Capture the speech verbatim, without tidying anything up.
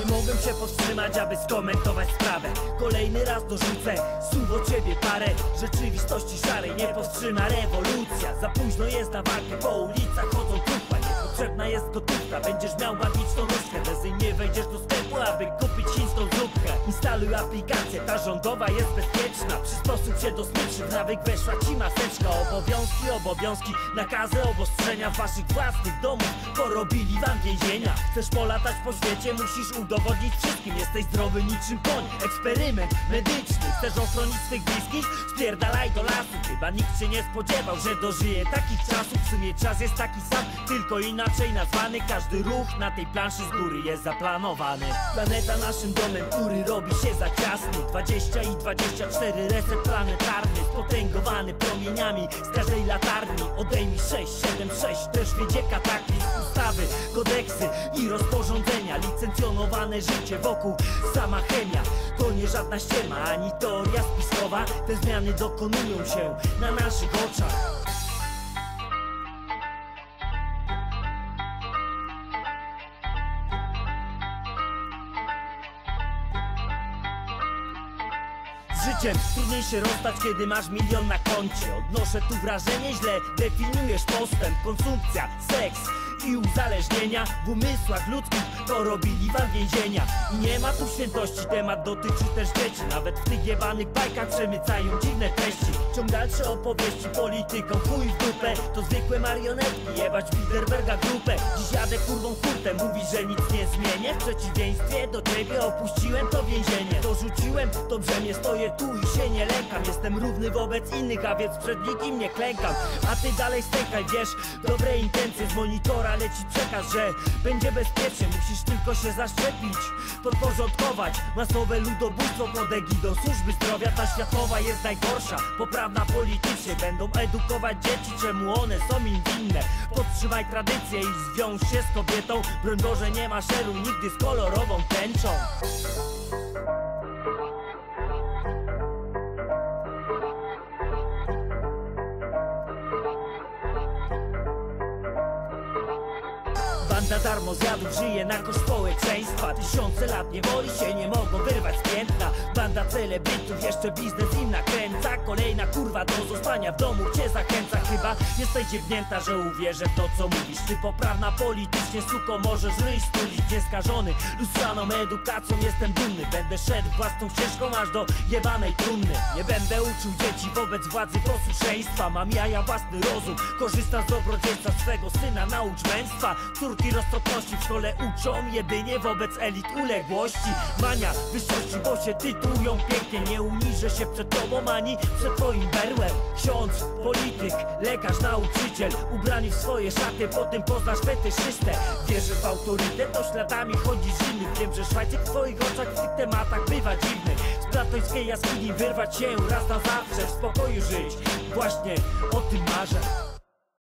Nie mogłem się powstrzymać, aby skomentować sprawę. Kolejny raz dorzucę słów o ciebie parę. Rzeczywistości szarej nie powstrzyma rewolucja. Za późno jest na walkę, po ulicach chodzą trupy. Niepotrzebna jest gotówka, będziesz miał magiczną nóżkę. Bez niej nie wejdziesz do sklepu, aby kupić chińską zupkę. Instaluj aplikację, ta rządowa jest bezpieczna. Przysposób się do smyczy, w nawyk weszła ci maseczka. Obowiązki, obowiązki, nakazy, obostrzenia. W waszych własnych domów porobili wam więzienia. Chcesz polatać po świecie, musisz udowodnić wszystkim. Jesteś zdrowy niczym koń, eksperyment medyczny. Chcesz ochronić swych bliskich? Spierdalaj do lasu. Chyba nikt się nie spodziewał, że dożyje takich czasów. W sumie czas jest taki sam, tylko inaczej nazwany. Każdy ruch na tej planszy z góry jest zaplanowany. Planeta naszym domem, który robi się za ciasny. Dwadzieścia i dwadzieścia cztery, reset planetarny. Spotęgowany promieniami z każdej latarni. Odejmij sześć, siedem, sześć, też wiedzie kataklizm. Ustawy, kodeksy i rozporządzenia. Licencjonowane życie wokół, sama chemia. To nie żadna ściema, ani teoria spiskowa. Te zmiany dokonują się na naszych oczach. Życiem trudniej się rozstać, kiedy masz milion na koncie. Odnoszę tu wrażenie, źle definiujesz postęp. Konsumpcja, seks i uzależnienia w umysłach ludzkich porobili wam więzienia. I nie ma tu świętości, temat dotyczy też dzieci. Nawet w tych jebanych bajkach przemycają dziwne treści. Ciąg dalsze opowieści polityką, chuj w dupę. To zwykłe marionetki, jebać Bilderberga grupę. Dziś jadę kurwą hurtę, mówisz, że nic nie zmienię. W przeciwieństwie do ciebie opuściłem to więzienie. Dorzuciłem to brzemię, stoję tu i się nie lękam. Jestem równy wobec innych, a więc przed nikim nie klękam. A ty dalej stękaj, wiesz, dobre intencje z monitora leci przekaz, że będzie bezpiecznie. Musisz tylko się zaszczepić, podporządkować masowe ludobójstwo pod egidą służby zdrowia. Ta światowa jest najgorsza, poprawna politycznie. Będą edukować dzieci, czemu one są im winne. Podtrzymaj tradycję i zwiąż się z kobietą. Broń Boże, nie maszeruj nigdy z kolorową tęczą. Banda darmozjadów żyje na koszt społeczeństwa. Tysiące lat niewoli się nie mogą wyrwać z piętna. Banda celebrytów, jeszcze biznes im nakręca. Kolejna kurwa do zostania w domu cię zachęca. Chyba jesteś dziewnięta, że uwierzę w to co mówisz. Ty poprawna politycznie, suko, możesz ryj stulić. Nieskażony lustrzaną edukacją jestem dumny. Będę szedł własną ścieżką aż do jebanej trumny. Nie będę uczył dzieci wobec władzy posłuszeństwa. Mam jaja, własny rozum, korzystam z dobrodziejstwa swego syna, naucz męstwa. Córki roztropności w szkole uczą jedynie wobec elit uległości. Mania wyższości, bo się tytułują pięknie. Nie uniżę się przed tobą ani przed twoim berłem. Ksiądz, polityk, lekarz, nauczyciel, ubrani w swoje szaty, potem poznasz fetyszystę. Wierzysz w autorytet, to śladami chodzisz innych. Wiem, że Szwajcyk w twoich oczach w tych tematach bywa dziwny. Z platońskiej jaskini wyrwać się raz na zawsze, w spokoju żyć. Właśnie o tym marzę.